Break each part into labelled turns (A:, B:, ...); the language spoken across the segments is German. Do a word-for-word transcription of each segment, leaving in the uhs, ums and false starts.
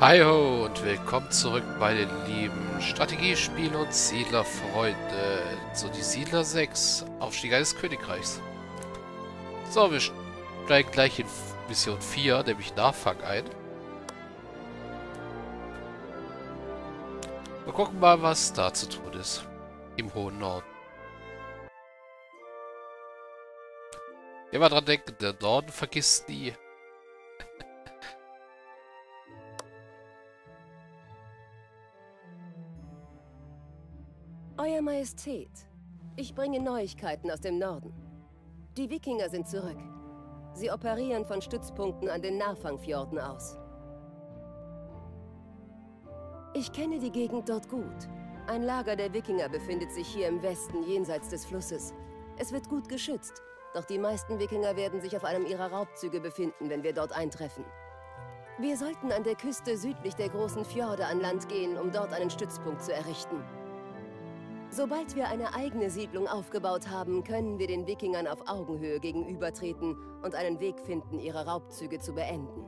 A: Hi ho und willkommen zurück bei den lieben Strategiespiel- und Siedlerfreunde. So, die Siedler sechs, Aufstieg eines Königreichs. So, wir steigen gleich in Mission vier, nämlich Nachfang ein. Wir gucken mal, was da zu tun ist. Im hohen Norden. Immer dran denken, der Norden vergisst nie.
B: Euer Majestät, ich bringe Neuigkeiten aus dem Norden. Die Wikinger sind zurück. Sie operieren von Stützpunkten an den Narfang-Fjorden aus. Ich kenne die Gegend dort gut. Ein Lager der Wikinger befindet sich hier im Westen, jenseits des Flusses. Es wird gut geschützt, doch die meisten Wikinger werden sich auf einem ihrer Raubzüge befinden, wenn wir dort eintreffen. Wir sollten an der Küste südlich der großen Fjorde an Land gehen, um dort einen Stützpunkt zu errichten. Sobald wir eine eigene Siedlung aufgebaut haben, können wir den Wikingern auf Augenhöhe gegenübertreten und einen Weg finden, ihre Raubzüge zu beenden.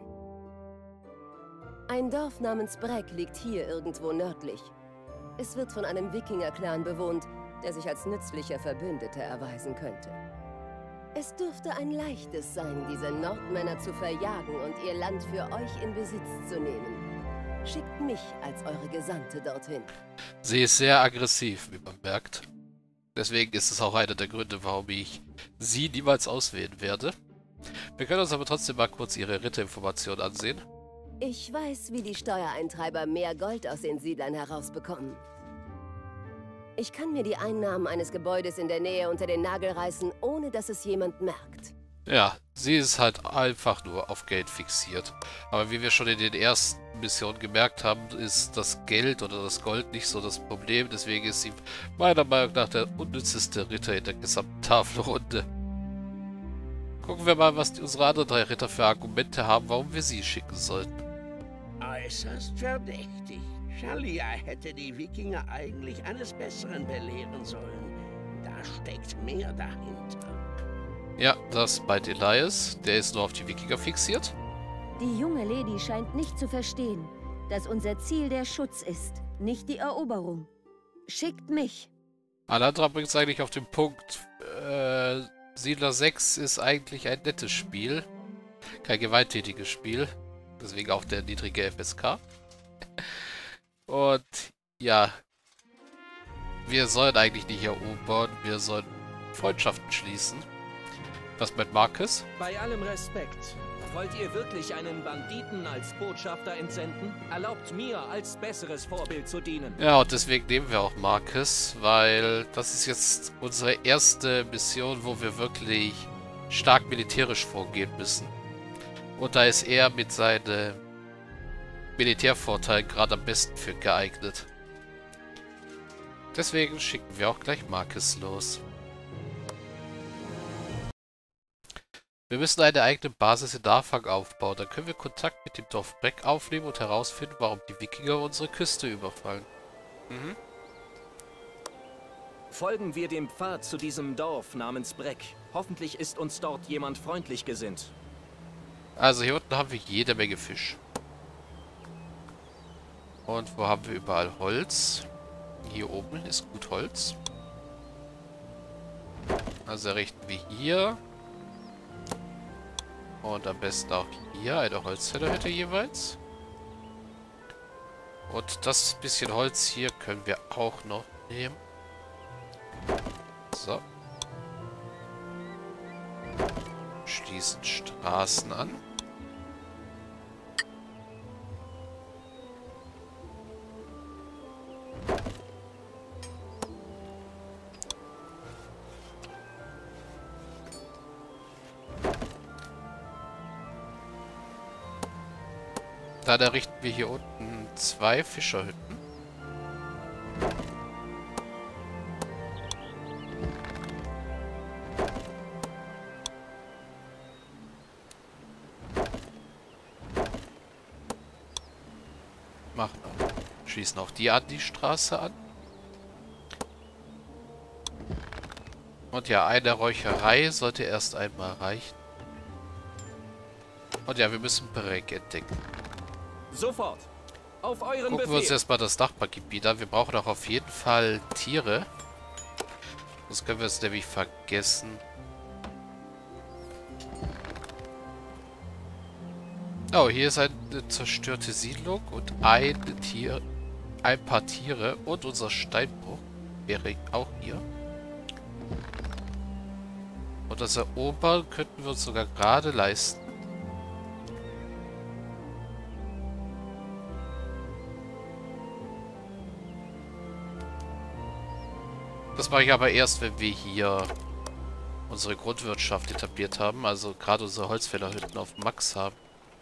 B: Ein Dorf namens Breck liegt hier irgendwo nördlich. Es wird von einem Wikinger-Clan bewohnt, der sich als nützlicher Verbündeter erweisen könnte. Es dürfte ein leichtes sein, diese Nordmänner zu verjagen und ihr Land für euch in Besitz zu nehmen. Schickt mich als eure Gesandte dorthin.
A: Sie ist sehr aggressiv, wie man merkt. Deswegen ist es auch einer der Gründe, warum ich sie niemals auswählen werde. Wir können uns aber trotzdem mal kurz ihre Ritterinformation ansehen.
B: Ich weiß, wie die Steuereintreiber mehr Gold aus den Siedlern herausbekommen. Ich kann mir die Einnahmen eines Gebäudes in der Nähe unter den Nagel reißen, ohne dass es jemand merkt.
A: Ja, sie ist halt einfach nur auf Geld fixiert. Aber wie wir schon in den ersten Missionen gemerkt haben, ist das Geld oder das Gold nicht so das Problem. Deswegen ist sie meiner Meinung nach der unnützeste Ritter in der gesamten Tafelrunde. Gucken wir mal, was die, unsere anderen drei Ritter für Argumente haben, warum wir sie schicken sollten.
C: Äußerst verdächtig. Shalia hätte die Wikinger eigentlich eines Besseren belehren sollen. Da steckt mehr dahinter.
A: Ja, das meint Elias. Der ist nur auf die Wikinger fixiert.
D: Die junge Lady scheint nicht zu verstehen, dass unser Ziel der Schutz ist, nicht die Eroberung. Schickt mich.
A: Alandra bringt es eigentlich auf den Punkt. Äh, Siedler sechs ist eigentlich ein nettes Spiel. Kein gewalttätiges Spiel. Deswegen auch der niedrige F S K. Und ja, wir sollen eigentlich nicht erobern. Wir sollen Freundschaften schließen. Was mit Marcus?
E: Bei allem Respekt, wollt ihr wirklich einen Banditen als Botschafter entsenden? Erlaubt mir, als besseres Vorbild zu dienen.
A: Ja, und deswegen nehmen wir auch Marcus, weil das ist jetzt unsere erste Mission, wo wir wirklich stark militärisch vorgehen müssen. Und da ist er mit seinen Militärvorteilen gerade am besten für geeignet. Deswegen schicken wir auch gleich Marcus los. Wir müssen eine eigene Basis in Narfang aufbauen. Dann können wir Kontakt mit dem Dorf Breck aufnehmen und herausfinden, warum die Wikinger unsere Küste überfallen. Mhm.
E: Folgen wir dem Pfad zu diesem Dorf namens Breck. Hoffentlich ist uns dort jemand freundlich gesinnt.
A: Also hier unten haben wir jede Menge Fisch. Und wo haben wir überall Holz? Hier oben ist gut Holz. Also errichten wir hier. Und am besten auch hier eine Holzfällerhütte jeweils. Und das bisschen Holz hier können wir auch noch nehmen. So. Schließen Straßen an. Dann errichten wir hier unten zwei Fischerhütten. Machen auch. Schließen auch die an, die Straße an. Und ja, eine Räucherei sollte erst einmal reichen. Und ja, wir müssen Breck entdecken.
E: Sofort. Auf euren
A: Gucken
E: Befehl.
A: wir uns erstmal das Nachbargebiet an. Wir brauchen auch auf jeden Fall Tiere. Sonst können wir es nämlich vergessen. Oh, hier ist eine zerstörte Siedlung und ein Tier, ein paar Tiere und unser Steinbruch wäre auch hier. Und das Erobern könnten wir uns sogar gerade leisten. Das mache ich aber erst, wenn wir hier unsere Grundwirtschaft etabliert haben. Also gerade unsere Holzfällerhütten auf Max haben.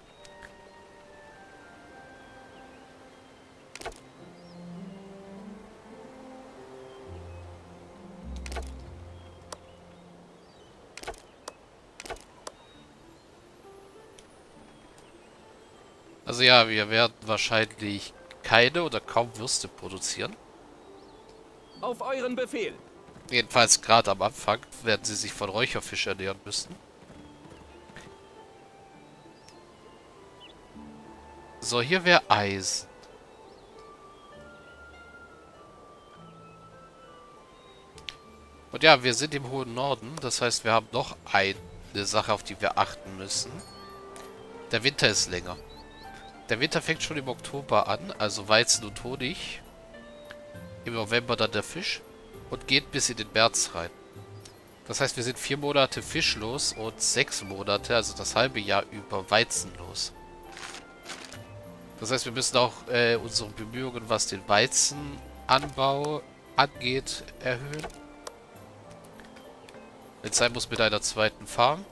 A: Also ja, wir werden wahrscheinlich keine oder kaum Würste produzieren.
E: Auf euren Befehl.
A: Jedenfalls gerade am Anfang werden sie sich von Räucherfisch ernähren müssen. So, hier wäre Eisen. Und ja, wir sind im hohen Norden. Das heißt, wir haben noch eine Sache, auf die wir achten müssen. Der Winter ist länger. Der Winter fängt schon im Oktober an, also Weizen und Honig. Im November dann der Fisch. Und geht bis in den März rein. Das heißt, wir sind vier Monate fischlos und sechs Monate, also das halbe Jahr über, weizenlos. Das heißt, wir müssen auch äh, unsere Bemühungen, was den Weizenanbau angeht, erhöhen. Wenn es sein muss, mit einer zweiten Farm.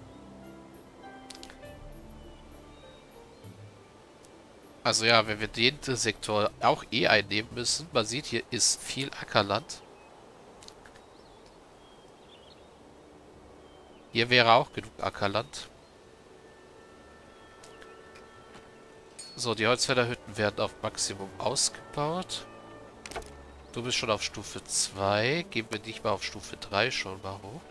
A: Also ja, wenn wir den Sektor auch eh einnehmen müssen, man sieht, hier ist viel Ackerland. Hier wäre auch genug Ackerland. So, die Holzfällerhütten werden auf Maximum ausgebaut. Du bist schon auf Stufe zwei. Gehen wir nicht mal auf Stufe drei schon mal hoch.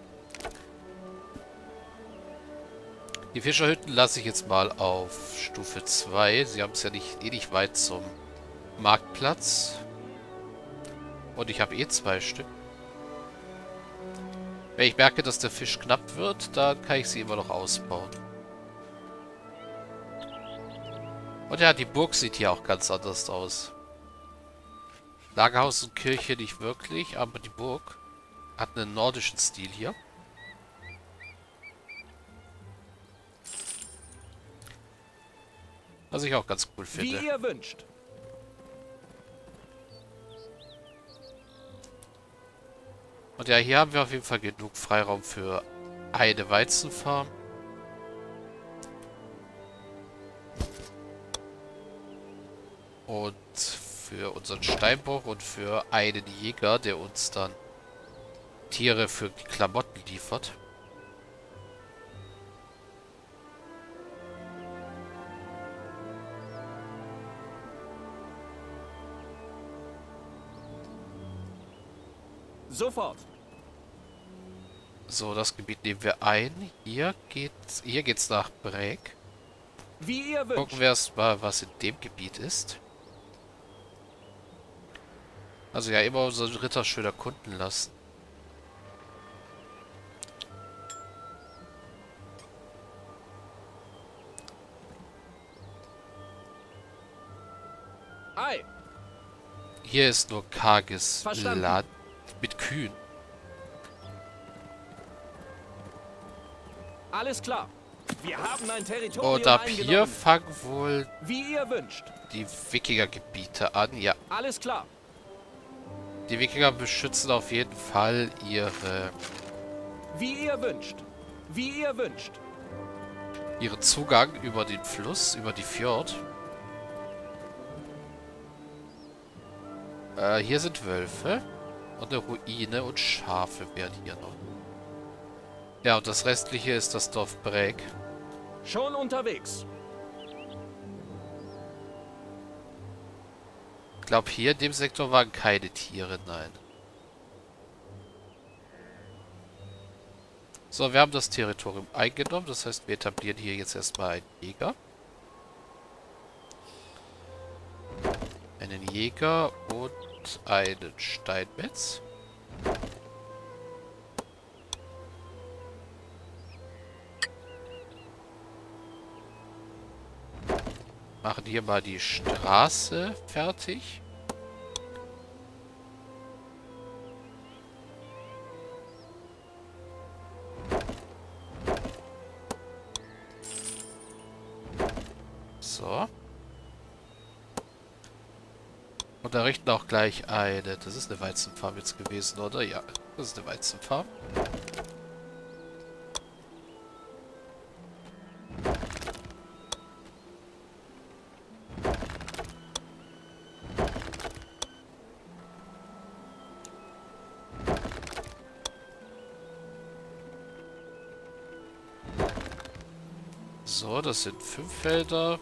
A: Die Fischerhütten lasse ich jetzt mal auf Stufe zwei. Sie haben es ja nicht, eh nicht weit zum Marktplatz. Und ich habe eh zwei Stück. Wenn ich merke, dass der Fisch knapp wird, dann kann ich sie immer noch ausbauen. Und ja, die Burg sieht hier auch ganz anders aus. Lagerhaus und Kirche nicht wirklich, aber die Burg hat einen nordischen Stil hier. Was ich auch ganz cool finde.
E: Wie ihr wünscht.
A: Und ja, hier haben wir auf jeden Fall genug Freiraum für eine Weizenfarm. Und für unseren Steinbruch und für einen Jäger, der uns dann Tiere für die Klamotten liefert.
E: Sofort.
A: So, das Gebiet nehmen wir ein. Hier geht's, hier geht's nach Bräg.
E: Wie ihr wünscht.
A: Gucken wir erstmal, was in dem Gebiet ist. Also ja, immer unseren Ritter schön erkunden lassen.
E: Ei.
A: Hier ist nur karges
E: Verstanden.
A: Land mit Kühen.
E: Alles klar. Wir haben ein Territorium
A: Und ab hier
E: eingenommen.
A: fangen wohl
E: Wie ihr wünscht.
A: die Wikingergebiete an. Ja,
E: Alles klar.
A: die Wikinger beschützen auf jeden Fall ihre,
E: Wie ihr wünscht. Wie ihr wünscht.
A: ihren Zugang über den Fluss, über die Fjord. Äh, hier sind Wölfe und eine Ruine und Schafe werden hier noch. Ja, und das restliche ist das Dorf Bräg.
E: Schon unterwegs.
A: Ich glaube, hier in dem Sektor waren keine Tiere, nein. So, wir haben das Territorium eingenommen. Das heißt, wir etablieren hier jetzt erstmal einen Jäger. einen Jäger und einen Steinmetz. Machen hier mal die Straße fertig. So. Und errichten auch gleich eine. Das ist eine Weizenfarm jetzt gewesen, oder? Ja, das ist eine Weizenfarm. So, das sind fünf Felder.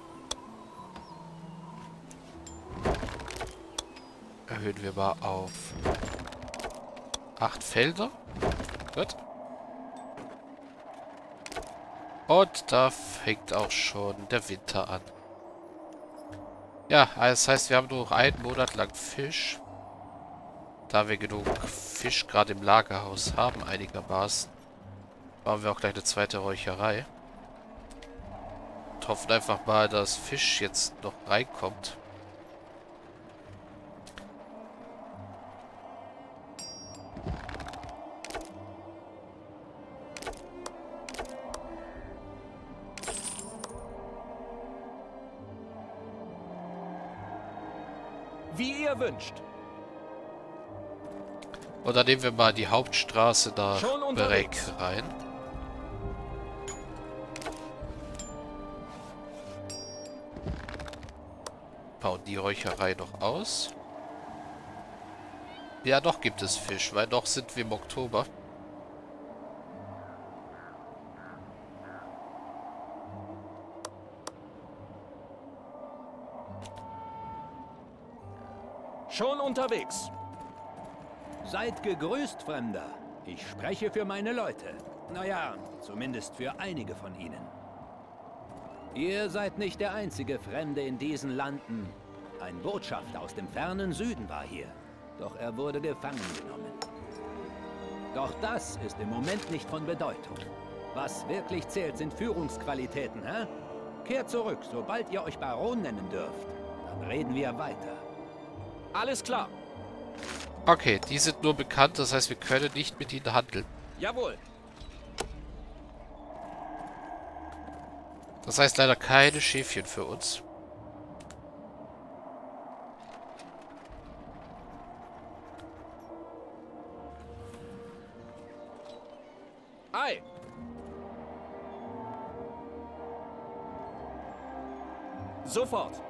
A: Erhöhen wir mal auf acht Felder. Gut. Und da fängt auch schon der Winter an. Ja, das heißt, wir haben nur noch einen Monat lang Fisch. Da wir genug Fisch gerade im Lagerhaus haben, einigermaßen, bauen wir auch gleich eine zweite Räucherei. Und hoffen einfach mal, dass Fisch jetzt noch reinkommt.
E: Wie ihr wünscht.
A: Und dann nehmen wir mal die Hauptstraße nach
E: Schon
A: Berek
E: unterwegs.
A: rein. Bauen die Räucherei noch aus. Ja, doch gibt es Fisch, weil noch sind wir im Oktober.
E: Schon unterwegs.
F: Seid gegrüßt, Fremder. Ich spreche für meine Leute. Naja, zumindest für einige von ihnen. Ihr seid nicht der einzige Fremde in diesen Landen. Ein Botschafter aus dem fernen Süden war hier. Doch er wurde gefangen genommen. Doch das ist im Moment nicht von Bedeutung. Was wirklich zählt, sind Führungsqualitäten, hä? Kehrt zurück, sobald ihr euch Baron nennen dürft. Dann reden wir weiter.
E: Alles klar.
A: Okay, die sind nur bekannt, das heißt, wir können nicht mit ihnen handeln.
E: Jawohl.
A: Das heißt leider keine Schäfchen für uns.
E: Ei. Sofort.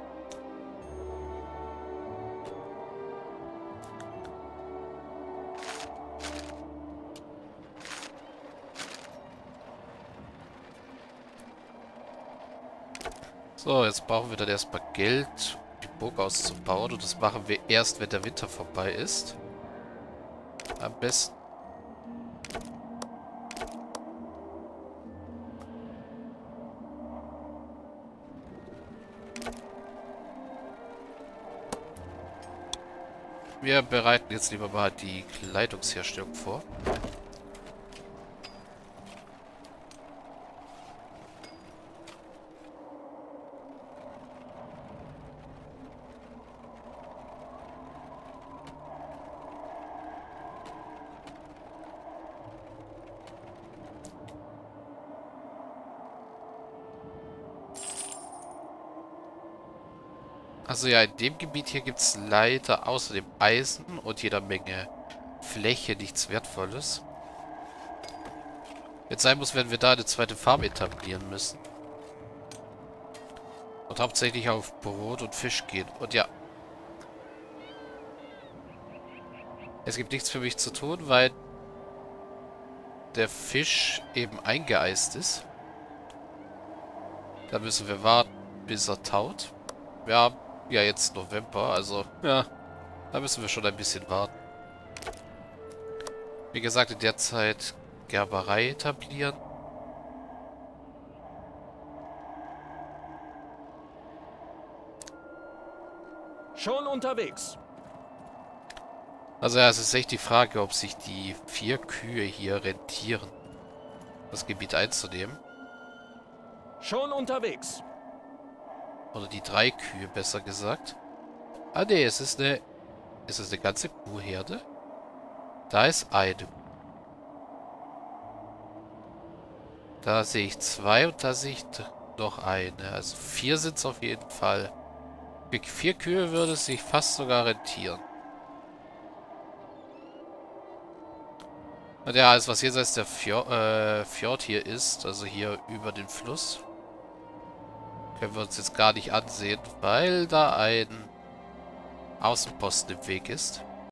A: So, jetzt brauchen wir dann erstmal Geld, um die Burg auszubauen. Und das machen wir erst, wenn der Winter vorbei ist. Am besten. Wir bereiten jetzt lieber mal die Kleidungsherstellung vor. Also ja, in dem Gebiet hier gibt es leider außer dem Eisen und jeder Menge Fläche nichts Wertvolles. Wenn es sein muss, werden wir da eine zweite Farm etablieren müssen. Und hauptsächlich auf Brot und Fisch gehen. Und ja. Es gibt nichts für mich zu tun, weil der Fisch eben eingeeist ist. Da müssen wir warten, bis er taut. Wir haben ja jetzt November, also ja, da müssen wir schon ein bisschen warten. Wie gesagt, in der Zeit Gerberei etablieren.
E: Schon unterwegs.
A: Also ja, es ist echt die Frage, ob sich die vier Kühe hier rentieren, das Gebiet einzunehmen.
E: Schon unterwegs.
A: Oder die drei Kühe, besser gesagt. Ah ne, es ist eine... Ist es eine ganze Kuhherde? Da ist eine. Da sehe ich zwei und da sehe ich noch eine. Also vier sind es auf jeden Fall. Für vier Kühe würde es sich fast sogar rentieren. Und ja, alles was jenseits der Fjord, äh, Fjord hier ist, also hier über den Fluss, können wir uns jetzt gar nicht ansehen, weil da ein Außenposten im Weg ist.